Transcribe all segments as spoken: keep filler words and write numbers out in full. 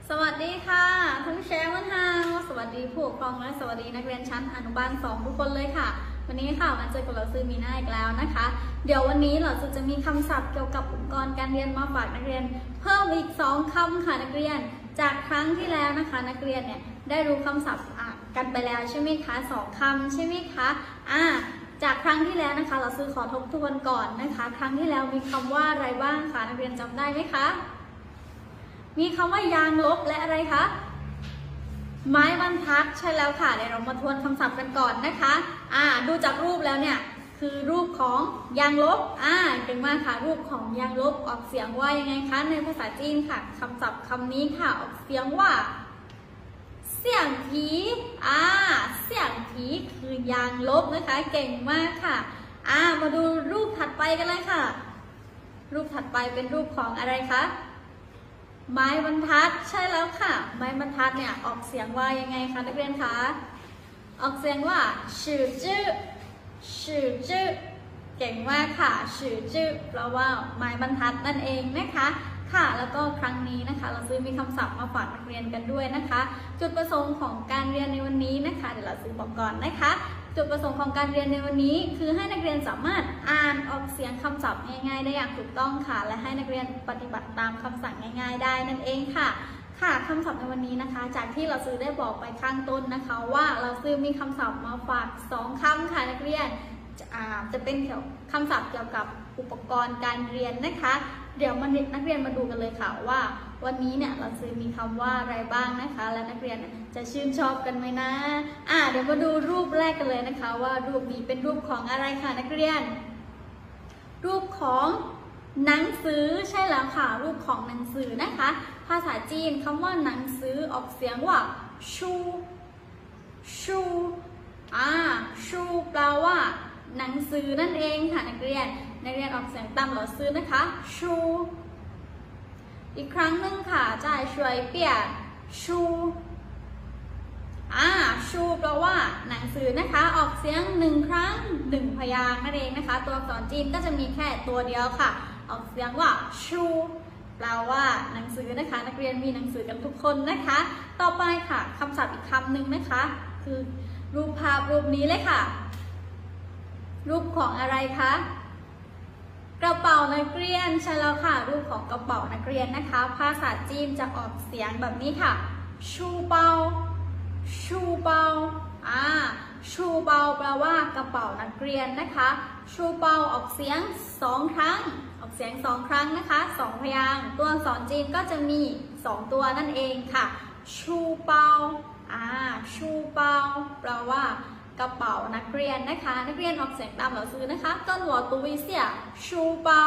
สวัสดีค่ะทั้งแชร์วันฮางสวัสดีผู้ปกครองและสวัสดีนักเรียนชั้นอนุบาลสองทุกคนเลยค่ะวันนี้ค่ะมาเจอกับเราซื้อมีหน้าอีกแล้วนะคะเดี๋ยววันนี้เราจะมีคำศัพท์เกี่ยวกับอุปกรณ์การเรียนมาฝากนักเรียนเพิ่มอีกสองคำค่ะนักเรียนจากครั้งที่แล้วนะคะนักเรียนเนี่ยได้รู้คำศัพท์กันไปแล้วใช่ไหมคะสองคำใช่ไหมคะอ่าจากครั้งที่แล้วนะคะเราซื้อขอทบทวนก่อนนะคะครั้งที่แล้วมีคำว่าอะไรบ้างคะนักเรียนจำได้ไหมคะมีคำว่ายางลบและอะไรคะไม้บรรทัดใช่แล้วค่ะเดี๋ยวเรามาทวนคำศัพท์กันก่อนนะคะอ่าดูจากรูปแล้วเนี่ยคือรูปของยางลบอ่าเก่งมากค่ะรูปของยางลบออกเสียงว่ายังไงคะในภาษาจีนค่ะคำศัพท์คำนี้ค่ะออกเสียงว่าเสี่ยงผีอ่าเสี่ยงผีคือยางลบนะคะเก่งมากค่ะอ่ามาดูรูปถัดไปกันเลยค่ะรูปถัดไปเป็นรูปของอะไรคะไม้บรรทัดใช่แล้วค่ะไม้บรรทัดเนี่ยออกเสียงว่ายังไงคะนักเรียนคะออกเสียงว่าชื่อจื้อชื่อจื้อเก่งมากค่ะชื่อจื้อแปลว่าไม้บรรทัดนั่นเองนะคะค่ะแล้วก็ครั้งนี้นะคะเราซื้อมีคำศัพท์มาฝากนักเรียนกันด้วยนะคะจุดประสงค์ของการเรียนในวันนี้นะคะเดี๋ยวเราซื้อบอกก่อนนะคะจุดประสงค์ของการเรียนในวันนี้คือให้นักเรียนสามารถอ่านออกเสียงคำศัพท์ง่ายๆได้อย่างถูกต้องค่ะและให้นักเรียนปฏิบัติตามคำสั่งง่ายๆได้นั่นเองค่ะค่ะคำศัพท์ในวันนี้นะคะจากที่เราซื้อได้บอกไปข้างต้นนะคะว่าเราซื้อมีคำศัพท์มาฝากสองคำค่ะนักเรียนจะเป็นเกี่ยวคำศัพท์เกี่ยวกับอุปกรณ์การเรียนนะคะเดี๋ยวมานักเรียนมาดูกันเลยค่ะว่าวันนี้เนี่ยเราซื้อมีคำว่าอะไรบ้างนะคะและนักเรียนจะชื่นชอบกันไหมนะอ่าเดี๋ยวมาดูรูปแรกกันเลยนะคะว่ารูปนี้เป็นรูปของอะไรค่ะนักเรียนรูปของหนังสือใช่แล้วค่ะรูปของหนังสือนะคะภาษาจีนคำว่าหนังสือออกเสียงว่าชูชูอ่าชูแปลว่าหนังสือนั่นเองค่ะนักเรียนนักเรียนออกเสียงตามหลักซื้อนะคะชูอีกครั้งหนึ่งค่ะจ่ายช่วยเปียชูอ่าชูแปลว่าหนังสือนะคะออกเสียงหนึ่งครั้งหนึ่งพยางค์นั่นเองนะคะตัวอักษรจีนก็จะมีแค่ตัวเดียวค่ะออกเสียงว่าชูแปลว่าหนังสือนะคะนักเรียนมีหนังสือกันทุกคนนะคะต่อไปค่ะคำศัพท์อีกคำหนึ่งนะคะคือรูปภาพรูปนี้เลยค่ะรูปของอะไรคะกระเป๋านักเรียนใช่แล้วค่ะรูปของกระเป๋านักเรียนนะคะภาษาจีนจะออกเสียงแบบนี้ค่ะชูเปาชูเปาอ่าชูเปาแปลว่ากระเป๋านักเรียนนะคะชูเปาออกเสียงสองครั้งออกเสียงสองครั้งนะคะสองพยางค์ตัวอักษรจีนก็จะมีสองตัวนั่นเองค่ะชูเปาอ่าชูเปาแปลว่ากระเป๋านักเรียนนะคะนักเรียนออกเสียงตามหลักซื้อนะคะต้นหัวตุวิเสียชูเปา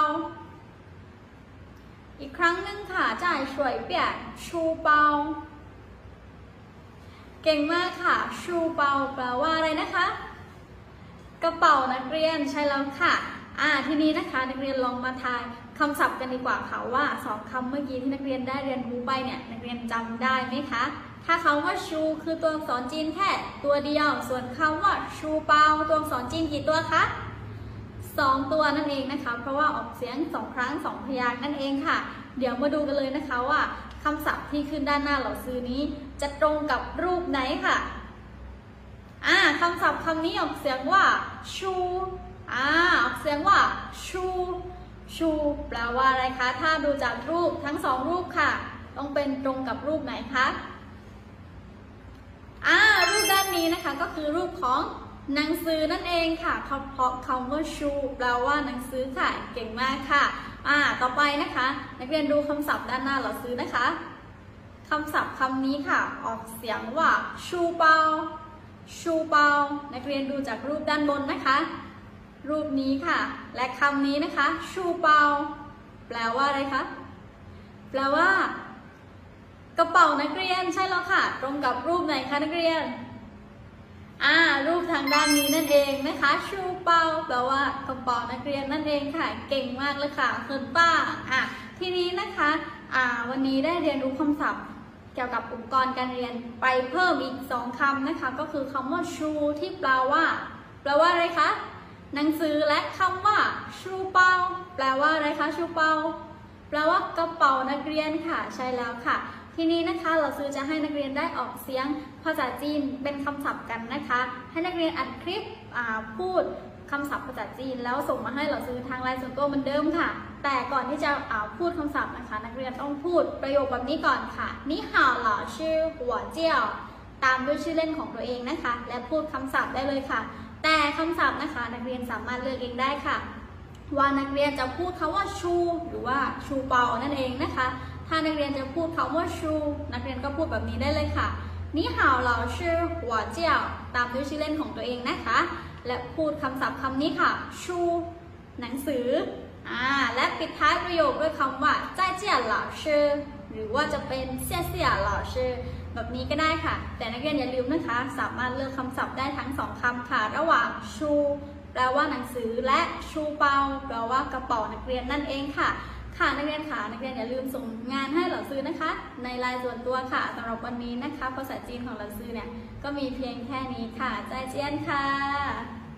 อีกครั้งหนึ่งค่ะจ่ายช่วยเปียชูเปาเก่งมากค่ะชูเปาแปลว่าอะไรนะคะกระเป๋านักเรียนใช่แล้วค่ะอ่าทีนี้นะคะนักเรียนลองมาทายคำศัพท์กันดีกว่าค่ะว่าสองคำเมื่อกี้ที่นักเรียนได้เรียนรู้ไปเนี่ยนักเรียนจำได้ไหมคะถ้าคำว่าชูคือตัวอักษรจีนแค่ตัวเดียวส่วนคำว่าชูเปาตัวอักษรจีนกี่ตัวคะสองตัวนั่นเองนะคะเพราะว่าออกเสียงสองครั้งสองพยางค์นั่นเองค่ะเดี๋ยวมาดูกันเลยนะคะว่าคำศัพท์ที่ขึ้นด้านหน้าเหล่าซื้อนี้จะตรงกับรูปไหนค่ะอ่าคำศัพท์คำนี้ออกเสียงว่าชูอ่าออกเสียงว่าชูชูแปลว่าอะไรคะถ้าดูจากรูปทั้งสองรูปค่ะต้องเป็นตรงกับรูปไหนคะอ่ารูปด้านนี้นะคะก็คือรูปของหนังสือนั่นเองค่ะเพราะคำว่าชูแปลว่าหนังสือค่ะเก่งมากค่ะอ่าต่อไปนะคะนักเรียนดูคำศัพท์ด้านหน้าเราซื้อนะคะคำศัพท์คำนี้ค่ะออกเสียงว่าชูเปาชูเปานักเรียนดูจากรูปด้านบนนะคะรูปนี้ค่ะและคำนี้นะคะชูเปาแปลว่าอะไรคะแปลว่ากระเป๋านักเรียนใช่แล้วค่ะตรงกับรูปไหนคะนักเรียนอ่ารูปทางด้านนี้นั่นเองนะคะชูเปาแปลว่ากระเป๋านักเรียนนั่นเองค่ะเก่งมากเลยค่ะคุณป้าอ่ะทีนี้นะคะอ่าวันนี้ได้เรียนรู้คำศัพท์เกี่ยวกับอุปกรณ์การเรียนไปเพิ่มอีกสองคำนะคะก็คือคำว่าชูที่แปลว่าแปลว่าอะไรคะหนังสือและคำว่าชูเปาแปลว่าอะไรคะชูเปาแปลว่ากระเป๋านักเรียนค่ะใช่แล้วค่ะทีนี้นะคะเราซื้อจะให้นักเรียนได้ออกเสียงภาษาจีนเป็นคำศัพท์กันนะคะให้นักเรียนอัดคลิปพูดคำศัพท์ภาษาจีนแล้วส่งมาให้เราซื้อทางไลน์ส่วนตัวเหมือนเดิมค่ะแต่ก่อนที่จะพูดคำศัพท์นะคะนักเรียนต้องพูดประโยคแบบนี้ก่อนค่ะนี่ฮาวเหล่าชื่อหัวเจี้ยวตามด้วยชื่อเล่นของตัวเองนะคะและพูดคำศัพท์ได้เลยค่ะแต่คำศัพท์นะคะนักเรียนสามารถเลือกเองได้ค่ะว่านักเรียนจะพูดคำว่าชูหรือว่าชูเปานั่นเองนะคะถ้านักเรียนจะพูดคำว่าชูนักเรียนก็พูดแบบนี้ได้เลยค่ะนี่ฮาวเหล่าชื่อหัวเจี้ยวตามด้วยชื่อเล่นของตัวเองนะคะและพูดคำศัพท์คำนี้ค่ะชูหนังสืออ่าและปิดท้ายประโยคด้วยคำว่าใจเจียนเหล่าชื่อหรือว่าจะเป็นเสี่ยเสี่ยเหล่าชื่อแบบนี้ก็ได้ค่ะแต่นักเรียนอย่าลืมนะคะสามารถเลือกคำศัพท์ได้ทั้งสองคำค่ะระหว่างชูแปลว่าหนังสือและชูเปาแปลว่ากระเป๋านักเรียนนั่นเองค่ะค่ะนักเรียนค่ะนักเรียนอย่าลืมส่งงานให้เหล่าซื้อนะคะในไลน์ส่วนตัวค่ะสำหรับวันนี้นะคะภาษาจีนของเหล่าซื้อเนี่ยก็มีเพียงแค่นี้ค่ะใจเจียนค่ะ